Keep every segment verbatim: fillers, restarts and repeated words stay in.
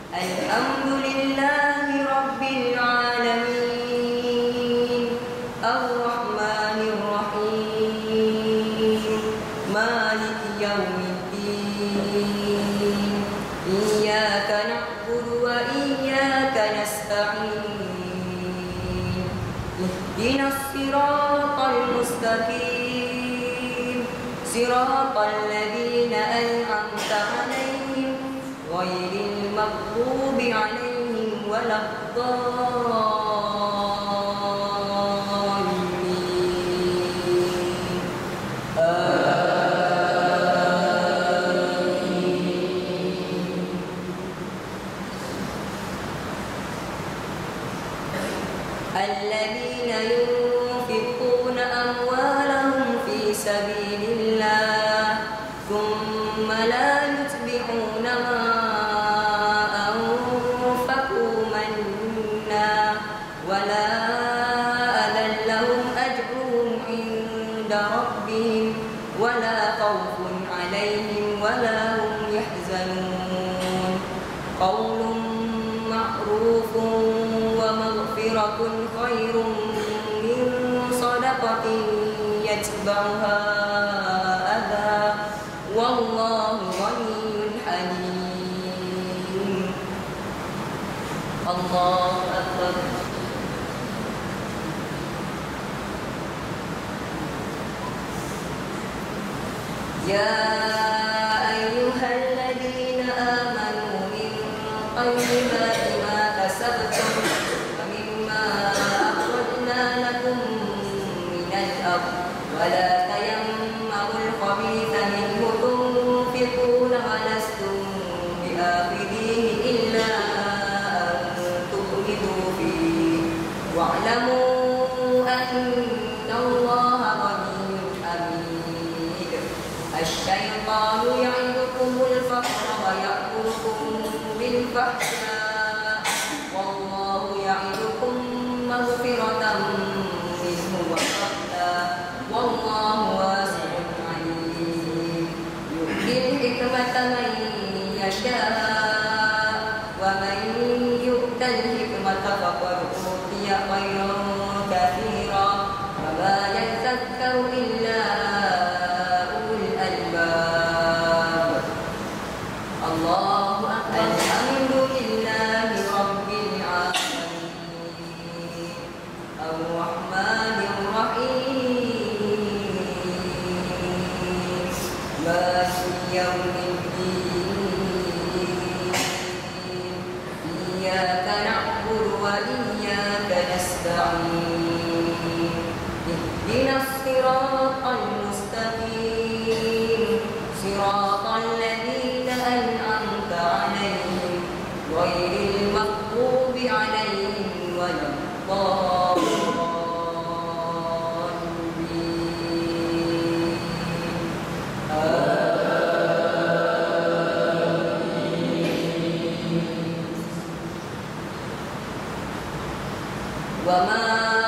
Alhamdulillahi Rabbil Alamin, Ar-Rahmanir Rahim, Maliki Yawmiddin, Iyyaka na'budu wa iyyaka nasta'in, Ihdinas siratal mustaqim, siratal ladzina an'amta 'alaihim ghairil maghdubi 'alaihim waladdallin. Alladzina yunfiquna amwalahum fi sabilillah thumma la yutbi'una ma anfaqu manna wala adhan lahum ajruhum 'inda rabbihim wala khawfun 'alaihim wala hum yahzanun. Qaulun ma'rufun maghfiratun khairum min sadaqatin yatba'uha adha wallahu ghaniyyun halim. Allahu akbar. Ya ayyuhalladzina amanu min tayyibati ma kasabtum ولا تيمموا الخبيث منه تنفقون ولستم بآخذيه إلا أن تغمضوا فيه واعلموا أن الله غني حميد. الشيطان يعدكم الفقر ويأمركم بالفحشاء والله يعدكم مغفرة منه وفضلا والله واسع عليم. يؤتي الحكمة من يشاء ومن يؤت الحكمة فقد أوتي خيرا كثيرا وما يذكر إلا أولو الألباب. الله أكبر. الحمد لله رب العالمين الرحمن الرحيم مالك يوم الدين إياك نعبد وإياك نستعين اهدنا الصراط المستقيم صراط الذين أنعمت عليهم غير المغضوب عليهم ولا الضالين. وما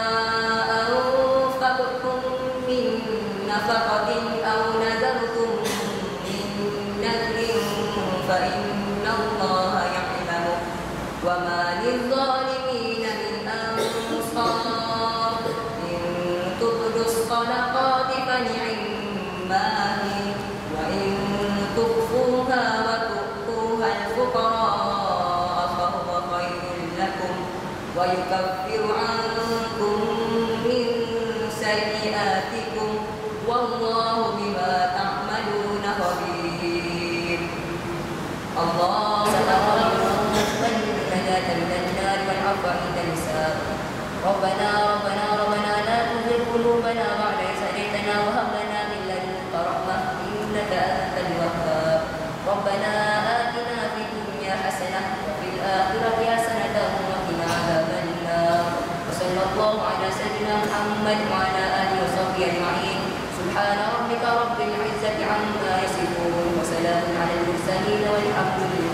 أنفقتم من نفقة أو نذرتم من نذر فإن الله يعلمه وما للظالمين من أنصار. إن تبدوا الصدقات فنعما هي وإن تخفوها وتؤتوها الفقراء فهو خير لكم ويكفر عنكم من سيئاتكم والله بما تعملون خبير. الله من النجاة من النار والعفو عند الحساب. ربنا ربنا ربنا لا تزغ قلوبنا بعد إذ هديتنا وهب لنا من لدنك رحمة إنك أنت الوهاب. ربنا آتنا في الدنيا حسنة وفي الآخرة حسنة وقنا عذاب النار. وصلى الله على سيدنا محمد وعلى آله وصحبه أجمعين. سبحان ربك رب العزة عما يصفون وسلام على المرسلين والحمد لله.